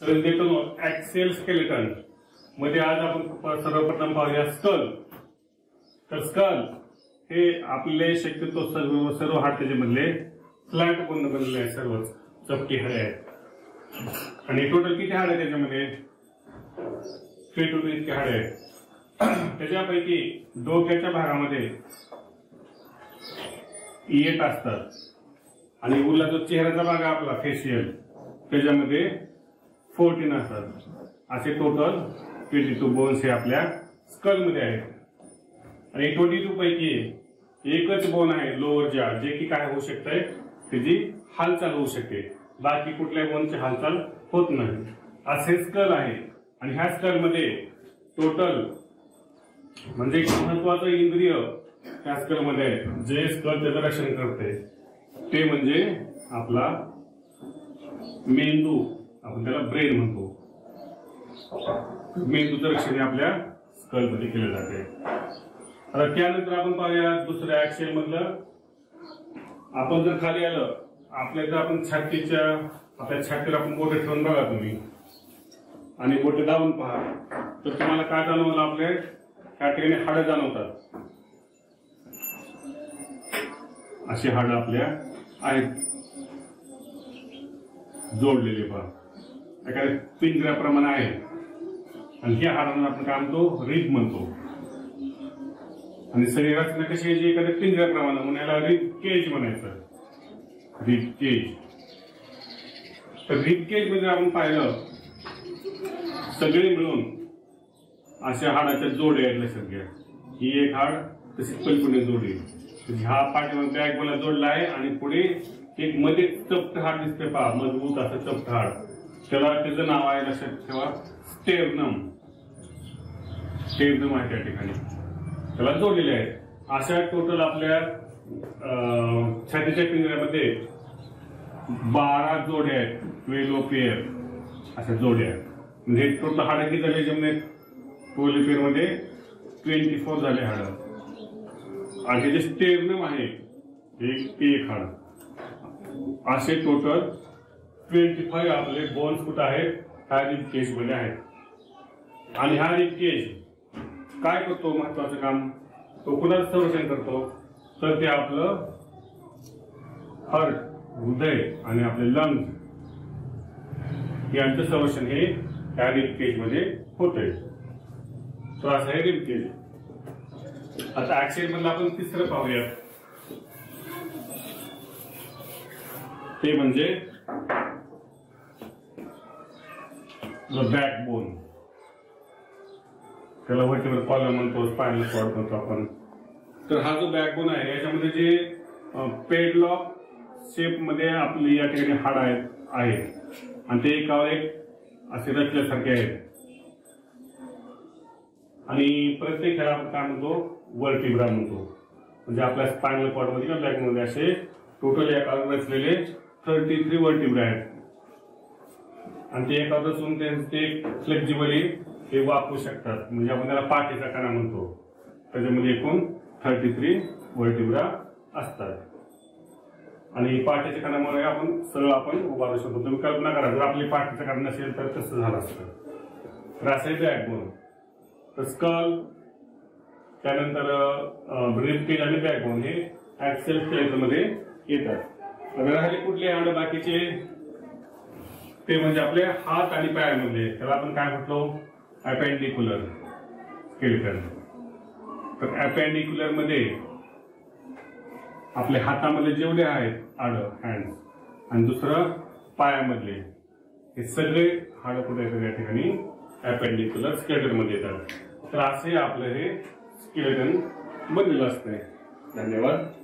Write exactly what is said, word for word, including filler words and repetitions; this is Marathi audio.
प्रेझेंटेशन ऍक्सियल स्केलेटन मध्ये आज आपण सर्वप्रथम पाहूया स्कल. तर स्कल हे आपले शक्यतो सर्व सर्व हाड त्याच्यामधले फ्लॅट बोन बनलेले आहे, सर्व चपटी हाडे आहेत. आणि टोटल किती हाड आहे त्याच्यामध्ये? थ्री टू टू इतके हाडे आहेत. त्याच्यापैकी डोक्याच्या भागामध्ये एट असतात आणि उरला जो चेहऱ्याचा भाग आहे आपला फेशियल त्याच्यामध्ये फोर्टीन असतात. असे टोटल ट्वेंटी टू बोन्स हे आपल्या स्कल मध्ये आहेत. आणि ट्वेंटी टू पैकी एकच बोन आहे लोअर जॉ, जे की काय होऊ शकते, त्याची हालचाल होऊ शकते, बाकी कुठल्याही बोनची हालचाल होत नाही. असे स्कल आहे. आणि ह्या स्कल मध्ये टोटल म्हणजे महत्वाचं इंद्रिय त्या स्कल मध्ये आहे, जे स्कल त्याचं रक्षण करते, ते म्हणजे आपला मेंदू, आपण त्याला ब्रेन म्हणतो. मेंदूचं रक्षण आपल्या स्कल मध्ये केलं जाते. आता त्यानंतर आपण पाहूया दुसऱ्या ऍक्सियल मधलं. आपण जर खाली आलं, आपल्या जर आपण छातीच्या आपल्या छातीवर आपण बोटे ठेवून बघा तुम्ही आणि बोटे दाबून पहा, तर तुम्हाला काय जाणवलं? आपल्या त्या ठिकाणी हाडं जाणवतात. अशी हाडं आपल्या आहेत जोडलेले पहा, एखाद्या पिंजऱ्याप्रमाणे आहे. आणि ह्या हाडांना आपण काय म्हणतो? रिब म्हणतो. आणि शरीर रचना कशी आहे? एखाद्या पिंजऱ्याप्रमाणे म्हणून याला रिब केज म्हणायचं. Rib cage. तर रिब केज मध्ये आपण पाहिलं सगळे मिळून अशा हाडाच्या जोडे आहेत लक्षात घ्या. ही एक हाड, तशीच पलीकडे जोडी. हा पाठीमागे बॅक बोला जोडला आहे आणि पुढे एक मध्ये चपट हाड दिसते पहा, मजबूत असं चपट हाड, त्याला त्याचं नाव आहे लक्षात ठेवा, स्टेर्नम. स्टेर्नम आहे त्या ठिकाणी, त्याला जोडलेले आहे. अशा टोटल आपल्या छातीच्या पिंजऱ्यामध्ये बारा जोड्या आहेत, ट्वेल्व पेअर अशा जोड्या आहेत. म्हणजे टोटल हाड किती झाले जमणे? ट्वेल्व पेअर मध्ये ट्वेंटी फोर झाले हाड. आणि जे स्टेर्नम आहे एक एक हाड, असे टोटल ट्वेंटी फाईव्ह आपले बोन्स कुठं आहेत? ह्या रिब केज मध्ये आहेत. आणि हा रिब केज काय करतो? महत्वाचं काम तो कुणाचं संरक्षण करतो? तर ते आपलं हार्ट, हृदय आणि आपले लंग्स यांचं संरक्षण हे ह्या रिब केज मध्ये होतंय. तर असं आहे रिब केज. आता ऍक्सियल मधलं आपण तिसरं पाहूया, ते म्हणजे बॅकबोन. त्याला व्हर्टिब्रल कॉलम म्हणतो, स्पायनल कॉर्ड म्हणतो आपण. तर हा जो बॅकबोन आहे याच्यामध्ये जे पेडलॉक शेप मध्ये आपली या ठिकाणी हाड आहेत आहे आणि ते एकावर एक असे रचल्यासारखे आहेत. आणि प्रत्येक ह्याला आपण काय म्हणतो? व्हर्टिब्रा म्हणतो. म्हणजे आपल्या स्पायनल कॉर्ड मध्ये किंवा बॅक मध्ये असे टोटल एकावर रचलेले थर्टी थ्री व्हर्टिब्रा आहेत. आणि ते एकावर रचून ते फ्लेक्झिबली हे वापरू शकतात. म्हणजे आपण त्याला पाठीचा कणा म्हणतो. त्याच्यामध्ये एकूण थर्टी थ्री व्हर्टिब्रा असतात. आणि पाठीच्या कणामुळे आपण सरळ आपण उभारू शकतो. तुम्ही कल्पना करा, जर आपली पाठीचा कणा नसेल तर कसं झालं असतं. तर असं आहे बॅकबोन. तर स्कल, त्यानंतर रिब केज आणि बॅकबोन हे ऍक्सियल स्केलेटन मध्ये येतात. राहिले कुठले हाड बाकीचे? ते म्हणजे आपले हात आणि पायामध्ये, त्याला आपण काय म्हटलो? Appendicular skeleton. तर अपेंडिक्युलर मध्ये आपल्या हातामध्ये जेवढे आहेत हाड, हँड, आणि दुसरं पायामधले, हे सगळे हाड कुठे येतात? या ठिकाणी अपेंडिक्युलर स्केलेटन मध्ये येतात. तर असे आपलं हे स्केलेटन बनलेलं असतंय. धन्यवाद.